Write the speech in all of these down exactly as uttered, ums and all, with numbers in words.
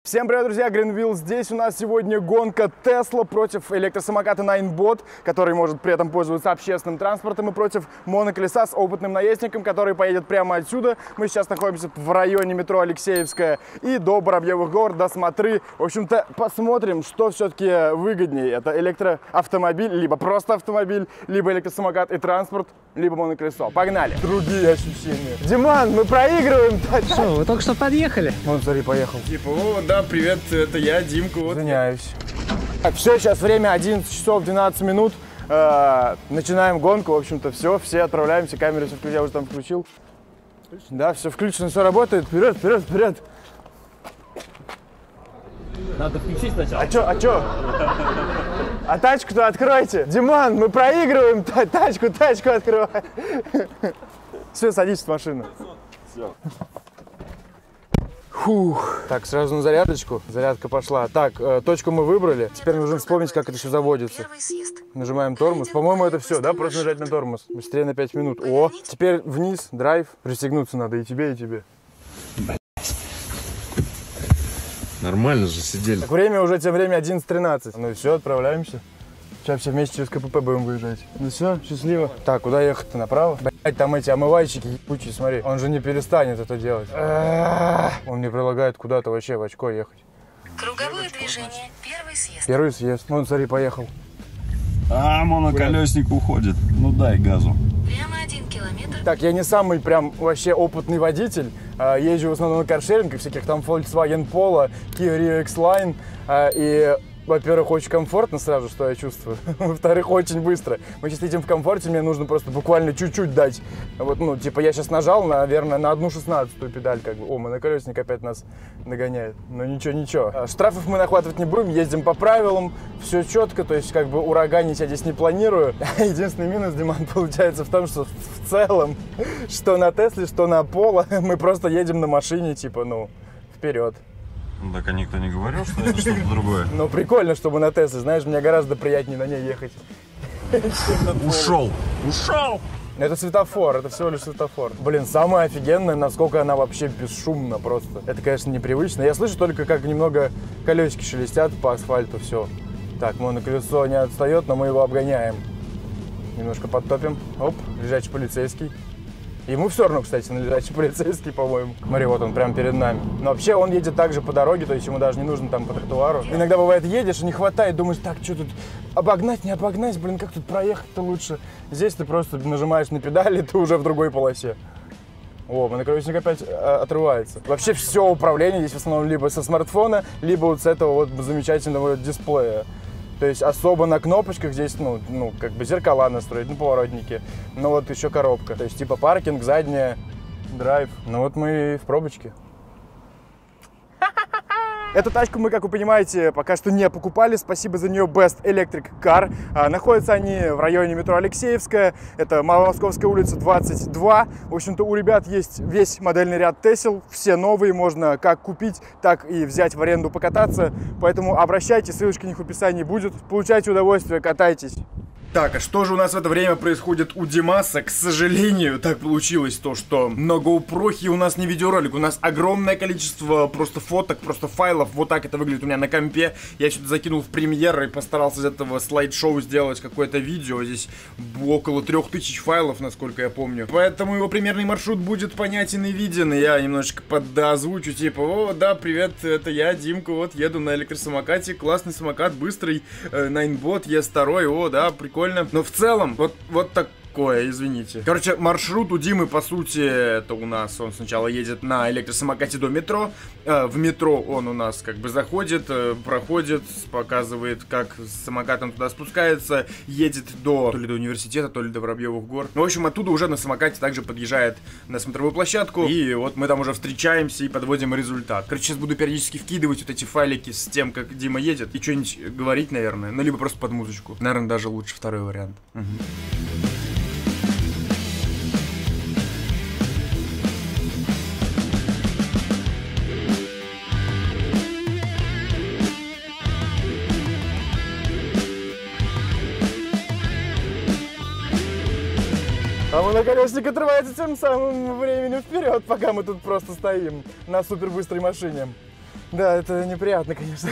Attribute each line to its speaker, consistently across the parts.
Speaker 1: Всем привет, друзья! Greenville. Здесь у нас сегодня гонка Tesla против электросамоката Ninebot, который может при этом пользоваться общественным транспортом, и против моноколеса с опытным наездником, который поедет прямо отсюда. Мы сейчас находимся в районе метро Алексеевская и до Воробьевых гор, до Смотры. В общем-то, посмотрим, что все-таки выгоднее. Это электроавтомобиль, либо просто автомобиль, либо электросамокат и транспорт, либо моноколесо. Погнали! Другие ощущения. Диман, мы проигрываем!
Speaker 2: Что, вы только что подъехали?
Speaker 1: Вон, смотри, поехал.
Speaker 3: Типа, о, да, привет, это я, Димка. Вот.
Speaker 1: Извиняюсь. Так, все, сейчас время одиннадцать часов двенадцать минут. Э, начинаем гонку, в общем-то, все, все отправляемся. Камеру все включил, я уже там включил. Да, все включено, все работает. Вперед, вперед, вперед.
Speaker 2: Надо включить сначала.
Speaker 1: А чё, а чё? А тачку-то откройте. Диман, мы проигрываем. Тачку, тачку открывай. Все, садись в машину. Все. Фух. Так, сразу на зарядочку. Зарядка пошла. Так, э, точку мы выбрали. Теперь нужно вспомнить, как это все заводится. Нажимаем тормоз. По-моему, это все, да? Просто нажать на тормоз. Быстрее на пять минут. О, теперь вниз, драйв. Пристегнуться надо и тебе, и тебе.
Speaker 3: Нормально же сидели.
Speaker 1: Так, время уже тем временем одиннадцать тринадцать. Ну и все, отправляемся. Сейчас все вместе через КПП будем выезжать. Ну все, счастливо. Так, куда ехать-то? Направо? Блять, там эти омывайщики ебучие, смотри. Он же не перестанет это делать. Он мне предлагает куда-то вообще в очко ехать.
Speaker 4: Круговое движение. Первый съезд.
Speaker 1: Первый съезд. Вон, смотри, поехал.
Speaker 3: А, моноколесник уходит. Ну дай газу.
Speaker 4: Прямо один километр.
Speaker 1: Так, я не самый прям вообще опытный водитель. Езжу в основном на каршерингах, всяких там Volkswagen Polo, Kia Rio X-Line. И... Во-первых, очень комфортно сразу, что я чувствую. Во-вторых, очень быстро. Мы сейчас едем в комфорте, мне нужно просто буквально чуть-чуть дать. Вот, ну, типа, я сейчас нажал, наверное, на одну шестнадцатую педаль, как бы. О, моноколесник опять нас догоняет. Но ничего, ничего. Штрафов мы нахватывать не будем, ездим по правилам, все четко, то есть, как бы, ураганить я здесь не планирую. Единственный минус, Диман, получается в том, что в целом, что на Тесле, что на Поло, мы просто едем на машине, типа, ну, вперед.
Speaker 3: Ну, так а никто не говорил, что это что-то другое.
Speaker 1: Ну, прикольно, чтобы на Тесле, знаешь, мне гораздо приятнее на ней ехать.
Speaker 3: Ушел! Ушел!
Speaker 1: Это светофор, это всего лишь светофор. Блин, самое офигенное, насколько она вообще бесшумна просто. Это, конечно, непривычно. Я слышу только, как немного колесики шелестят по асфальту, все. Так, моноколесо не отстает, но мы его обгоняем. Немножко подтопим. Оп, лежачий полицейский. Ему все равно, кстати, на лежачий полицейский, по-моему. Смотри, вот он прямо перед нами. Но вообще он едет также по дороге, то есть ему даже не нужно там по тротуару. Иногда бывает, едешь и не хватает, думаешь, так, что тут обогнать, не обогнать, блин, как тут проехать-то лучше. Здесь ты просто нажимаешь на педали, и ты уже в другой полосе. О, моноколесник опять э, отрывается. Вообще все управление здесь в основном либо со смартфона, либо вот с этого вот замечательного дисплея. То есть особо на кнопочках здесь, ну, ну, как бы зеркала настроить, ну, поворотники. Ну, вот еще коробка. То есть типа паркинг, задняя, драйв. Ну, вот мы в пробочке. Эту тачку мы, как вы понимаете, пока что не покупали. Спасибо за нее Best Electric Car. А, находятся они в районе метро Алексеевская. Это Маломосковская улица, двадцать два. В общем-то, у ребят есть весь модельный ряд Tesla. Все новые, можно как купить, так и взять в аренду покататься. Поэтому обращайтесь, ссылочка у них в описании будет. Получайте удовольствие, катайтесь. Так, а что же у нас в это время происходит у Димаса? К сожалению, так получилось то, что на GoPro у нас не видеоролик, у нас огромное количество просто фоток, просто файлов. Вот так это выглядит у меня на компе. Я что-то закинул в премьер и постарался из этого слайд-шоу сделать какое-то видео. Здесь около трех тысяч файлов, насколько я помню. Поэтому его примерный маршрут будет понятен и виден. И я немножечко подозвучу, типа, о, да, привет, это я, Димка, вот еду на электросамокате, классный самокат, быстрый, э, Ninebot, ес два, о, да, прикольно. Но в целом, вот, вот такое, извините. Короче, маршрут у Димы, по сути, это у нас, он сначала едет на электросамокате до метро. Э, в метро он у нас как бы заходит, э, проходит, показывает, как с самокатом туда спускается, едет до, то ли до университета, то ли до Воробьевых гор. Ну, в общем, оттуда уже на самокате также подъезжает на смотровую площадку. И вот мы там уже встречаемся и подводим результат. Короче, сейчас буду периодически вкидывать вот эти файлики с тем, как Дима едет, и что-нибудь говорить, наверное. Ну, либо просто под музычку. Наверное, даже лучше второй вариант. Угу. А моноколесник отрывается тем самым временем вперед, пока мы тут просто стоим на супербыстрой машине. Да, это неприятно, конечно.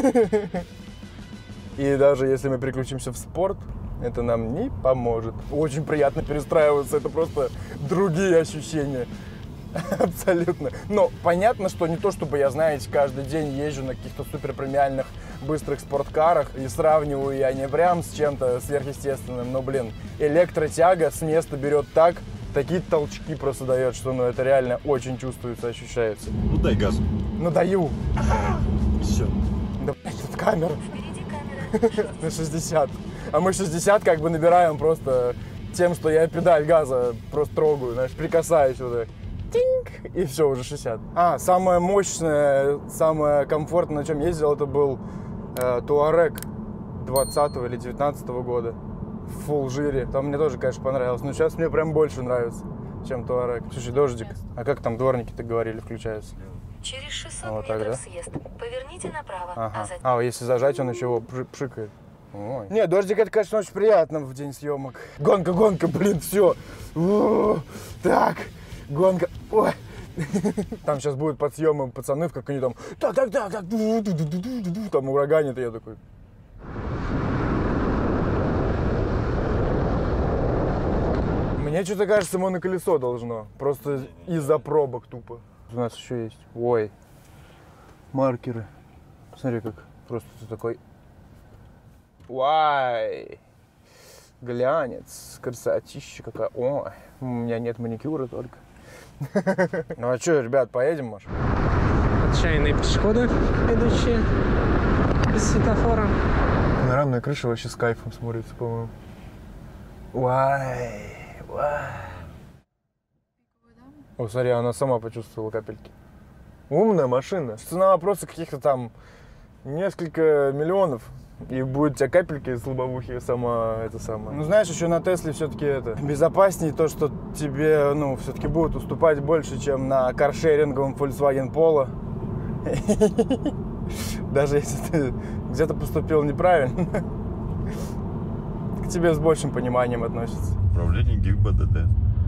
Speaker 1: И даже если мы переключимся в спорт, это нам не поможет. Очень приятно перестраиваться, это просто другие ощущения. Абсолютно. Но понятно, что не то, чтобы я, знаете, каждый день езжу на каких-то супер премиальных быстрых спорткарах и сравниваю я не прям с чем-то сверхъестественным, но, блин, электротяга с места берет так, такие толчки просто дает, что, ну, это реально очень чувствуется, ощущается.
Speaker 3: Ну дай газ.
Speaker 1: Ну, даю.
Speaker 3: Все.
Speaker 1: Да, блядь, тут камера.
Speaker 4: Впереди камера.
Speaker 1: На шестьдесят. А мы шестьдесят как бы набираем просто тем, что я педаль газа просто трогаю, знаешь, прикасаюсь вот так. Тинг, и все, уже шестьдесят. А, самое мощное, самое комфортное, на чем ездил, это был э, Touareg двадцатого или девятнадцатого года. В фулл жире. Там мне тоже, конечно, понравилось. Но сейчас мне прям больше нравится, чем Touareg. Слушай, дождик. А как там дворники-то говорили, включаются?
Speaker 4: Через шестьсот
Speaker 1: Вот так,
Speaker 4: метров
Speaker 1: да?
Speaker 4: съезд. Поверните направо,
Speaker 1: Ага.
Speaker 4: а затем...
Speaker 1: А, если зажать, он еще его пши- пшикает. Ой. Не, дождик, это, конечно, очень приятно в день съемок. Гонка, гонка, блин, все. Так, гонка. Ой. Там сейчас будут под съемом пацаны, как они там, так, так, так, так, там ураганит, и я такой. Мне что-то кажется, моноколесо должно. Просто из-за пробок тупо. У нас еще есть. Ой. Маркеры. Смотри, как просто ты такой. Уай. Глянец. Красотища какая. Ой. У меня нет маникюра только. Ну а что, ребят, поедем, может?
Speaker 2: Отчаянные пешеходы, идущие без светофора.
Speaker 1: Панорамная крыша вообще с кайфом смотрится, по-моему. Уай. Уай. О, смотри, она сама почувствовала капельки. Умная машина. Цена вопроса каких-то там несколько миллионов. И будет у тебя капельки из лобовухи сама это самое. Ну, знаешь, еще на Тесле все-таки это безопаснее то, что тебе, ну, все-таки будут уступать больше, чем на каршеринговом Volkswagen Polo. Даже если ты где-то поступил неправильно, к тебе с большим пониманием относятся.
Speaker 3: Управление ГИБДД.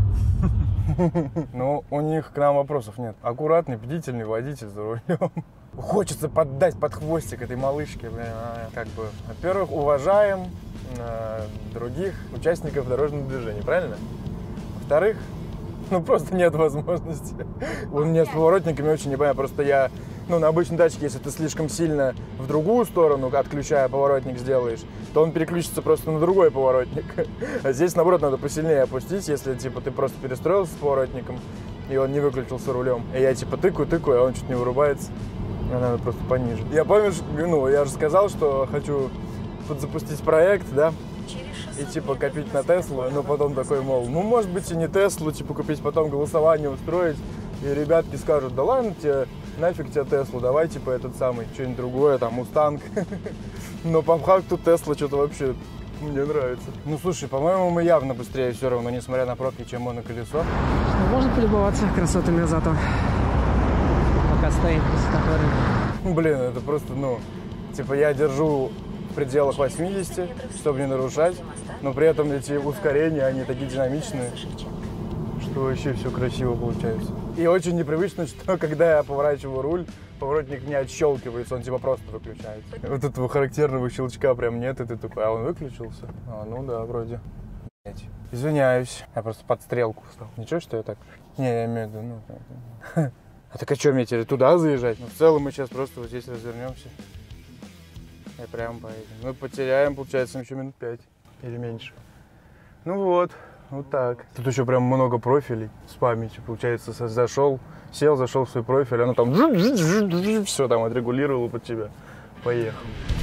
Speaker 1: Ну, у них к нам вопросов нет. Аккуратный, бдительный водитель за рулем. Хочется поддать под хвостик этой малышке. Блин, а, как бы, во-первых, уважаем э, других участников дорожного движения, правильно? Во-вторых, ну просто нет возможности. У меня с поворотниками очень непонятно. Просто я, ну, на обычной тачке, если ты слишком сильно в другую сторону, отключая поворотник, сделаешь, то он переключится просто на другой поворотник. А здесь, наоборот, надо посильнее опустить, если, типа, ты просто перестроился с поворотником, и он не выключился рулем. И я, типа, тыкаю, тыкаю, а он чуть не вырубается. Мне надо просто пониже. Я помню, ну, я же сказал, что хочу подзапустить проект, да? И, типа, копить на Теслу, но потом такой, мол, ну, может быть, и не Теслу, типа, купить, потом голосование устроить, и ребятки скажут, да ладно тебе, нафиг тебе Теслу, давай, типа, этот самый, что-нибудь другое, там, Мустанг. Но по факту Тесла что-то вообще мне нравится. Ну, слушай, по-моему, мы явно быстрее все равно, несмотря на пробки, чем моноколесо.
Speaker 2: Можно полюбоваться красотами зато, пока стоим по светофору.
Speaker 1: Блин, это просто, ну, типа, я держу в пределах восьмидесяти, чтобы не нарушать, но при этом эти ускорения, они такие динамичные, что вообще все красиво получается. И очень непривычно, что когда я поворачиваю руль, поворотник не отщелкивается, он типа просто выключается. Вот этого характерного щелчка прям нет, и ты такой, а он выключился? А, ну да, вроде. Извиняюсь, я просто под стрелку встал. Ничего, что я так? Не, я имею в виду, ну... А так а что, мне теперь туда заезжать? Ну, в целом мы сейчас просто вот здесь развернемся. И прям поедем. Мы потеряем, получается, еще минут пять или меньше. Ну вот, вот так. Тут еще прям много профилей с памятью. Получается, зашел, сел, зашел в свой профиль, оно там все там отрегулировало под тебя. Поехал.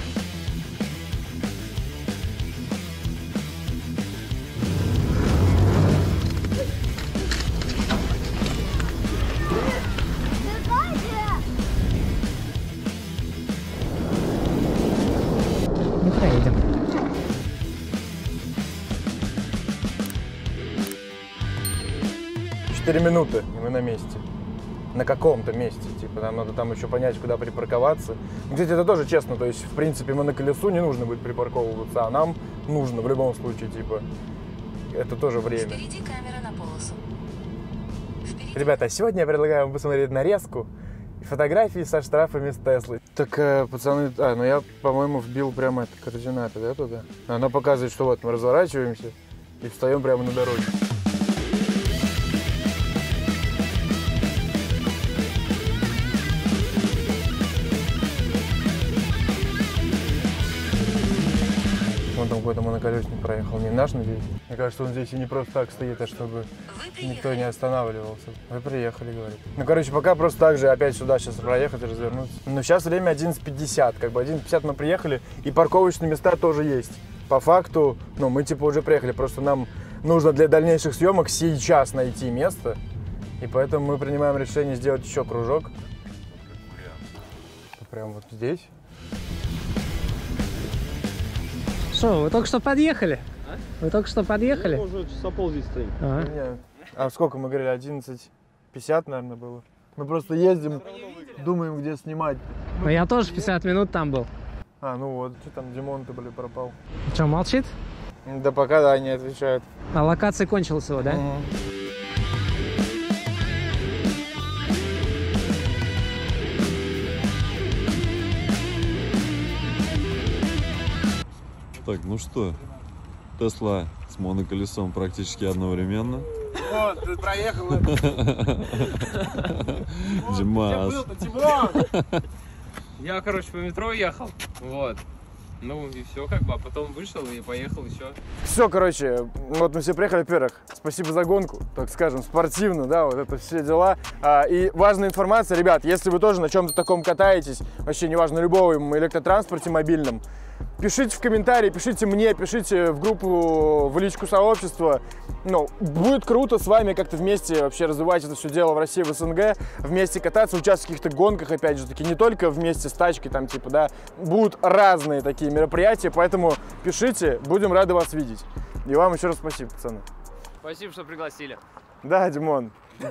Speaker 2: Не проедем.
Speaker 1: Четыре минуты, и мы на месте. На каком-то месте. Типа, нам надо там еще понять, куда припарковаться. Кстати, это тоже честно. То есть, в принципе, мы на колесу не нужно будет припарковываться, а нам нужно в любом случае, типа, это тоже время.
Speaker 4: Впереди камера на полосу. Впереди...
Speaker 1: Ребята, сегодня я предлагаю вам посмотреть нарезку Фотографии со штрафами с Теслой. Так, э, пацаны, а, ну я, по-моему, вбил прямо это координаты, да, туда? Она показывает, что вот мы разворачиваемся и встаем прямо на дороге. Вон там какой-то моноколесник проехал, не наш, надеюсь. Мне кажется, он здесь и не просто так стоит, а чтобы никто не останавливался. Вы приехали, говорит. Ну, короче, пока просто так же опять сюда сейчас проехать и развернуться. Но сейчас время одиннадцать пятьдесят. Как бы одиннадцать пятьдесят мы приехали, и парковочные места тоже есть. По факту, ну, мы типа уже приехали, просто нам нужно для дальнейших съемок сейчас найти место. И поэтому мы принимаем решение сделать еще кружок. Прям вот здесь.
Speaker 2: Что, вы только что подъехали? А? Вы только что подъехали?
Speaker 3: Мы уже часа пол здесь стоим.
Speaker 2: Ага.
Speaker 1: Не, а сколько мы говорили? одиннадцать пятьдесят, наверное, было. Мы просто ездим, думаем, где снимать.
Speaker 2: Ну я тоже пятьдесят минут там был.
Speaker 1: А, ну вот, что там, Димон-то, блин, пропал.
Speaker 2: Что, молчит?
Speaker 1: Да пока, да, не отвечают.
Speaker 2: А локация кончилась его, да?
Speaker 1: Угу.
Speaker 3: Так, ну что, Тесла с моноколесом практически одновременно.
Speaker 1: Вот, ты проехал.
Speaker 3: Димас.
Speaker 5: Я, короче, по метро ехал, вот. Ну и все, как бы, а потом вышел и поехал еще.
Speaker 1: Все, короче, вот мы все приехали. Во-первых, спасибо за гонку, так скажем, спортивно, да, вот это все дела. А, и важная информация, ребят, если вы тоже на чем-то таком катаетесь, вообще неважно, любом электротранспорте мобильном, пишите в комментарии, пишите мне, пишите в группу, в личку сообщества. Ну, будет круто с вами как-то вместе вообще развивать это все дело в России, в СНГ, вместе кататься, участвовать в каких-то гонках, опять же таки, не только вместе с тачкой, там, типа, да, будут разные такие мероприятия, поэтому пишите, будем рады вас видеть. И вам еще раз спасибо, пацаны.
Speaker 5: Спасибо, что пригласили.
Speaker 1: Да, Димон.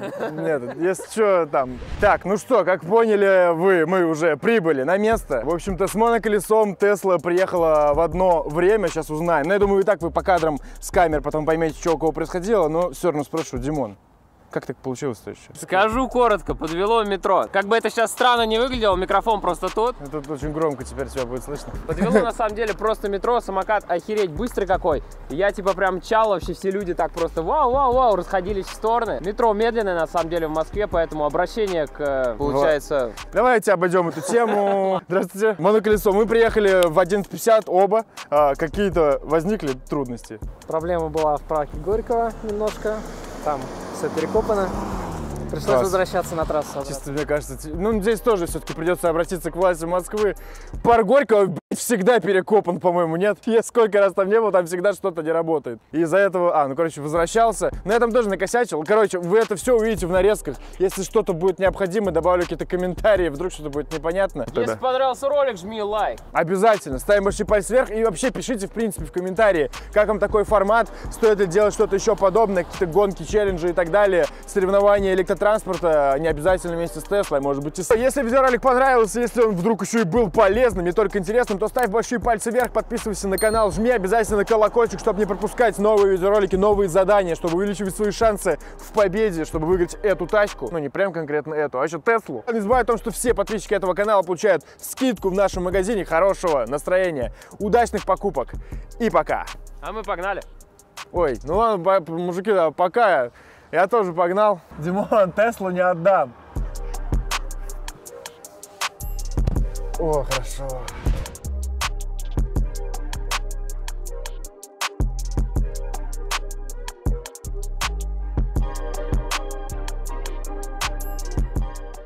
Speaker 1: Нет, если что, там. Так, ну что, как поняли вы, мы уже прибыли на место. В общем-то, с моноколесом Тесла приехала в одно время, сейчас узнаем. Но я думаю, и так вы по кадрам с камер потом поймете, что у кого происходило, но все равно спрошу, Димон, как так получилось-то еще?
Speaker 5: Скажу коротко, подвело метро. Как бы это сейчас странно не выглядело, микрофон просто тут.
Speaker 1: Тут очень громко теперь тебя будет слышно.
Speaker 5: Подвело на самом деле просто метро, самокат охереть быстрый какой. И я типа прям чал, вообще все люди так просто вау-вау-вау расходились в стороны. Метро медленное на самом деле в Москве, поэтому обращение к, получается...
Speaker 1: Давайте обойдем эту тему. Здравствуйте. Моноколесо. Мы приехали в одиннадцать пятьдесят оба. А, какие-то возникли трудности?
Speaker 2: Проблема была в парке Горького немножко. Там все перекопано. Пришлось
Speaker 1: Класс.
Speaker 2: возвращаться на трассу обратно.
Speaker 1: Чисто, мне кажется, ну здесь тоже все-таки придется обратиться к власти Москвы. Парк Горького, блядь, всегда перекопан, по-моему, нет? Я сколько раз там не был, там всегда что-то не работает. И из-за этого, а, ну, короче, возвращался. Но я там тоже накосячил. Короче, вы это все увидите в нарезках. Если что-то будет необходимо, добавлю какие-то комментарии, вдруг что-то будет непонятно.
Speaker 5: Если понравился ролик, жми лайк.
Speaker 1: Обязательно. Ставим большой палец вверх и вообще пишите, в принципе, в комментарии, как вам такой формат, стоит ли делать что-то еще подобное, какие-то гонки, челленджи и так далее, соревнования электротранспорта. Транспорта, не обязательно вместе с Теслой, может быть, и с... Если видеоролик понравился, если он вдруг еще и был полезным, не только интересным, то ставь большие пальцы вверх, подписывайся на канал, жми обязательно на колокольчик, чтобы не пропускать новые видеоролики, новые задания, чтобы увеличивать свои шансы в победе, чтобы выиграть эту тачку. Ну, не прям конкретно эту, а еще Теслу. Не забывай о том, что все подписчики этого канала получают скидку в нашем магазине. Хорошего настроения, удачных покупок и пока.
Speaker 5: А мы погнали.
Speaker 1: Ой, ну ладно, мужики, да, пока. Я тоже погнал. Димон, Теслу не отдам. О, хорошо.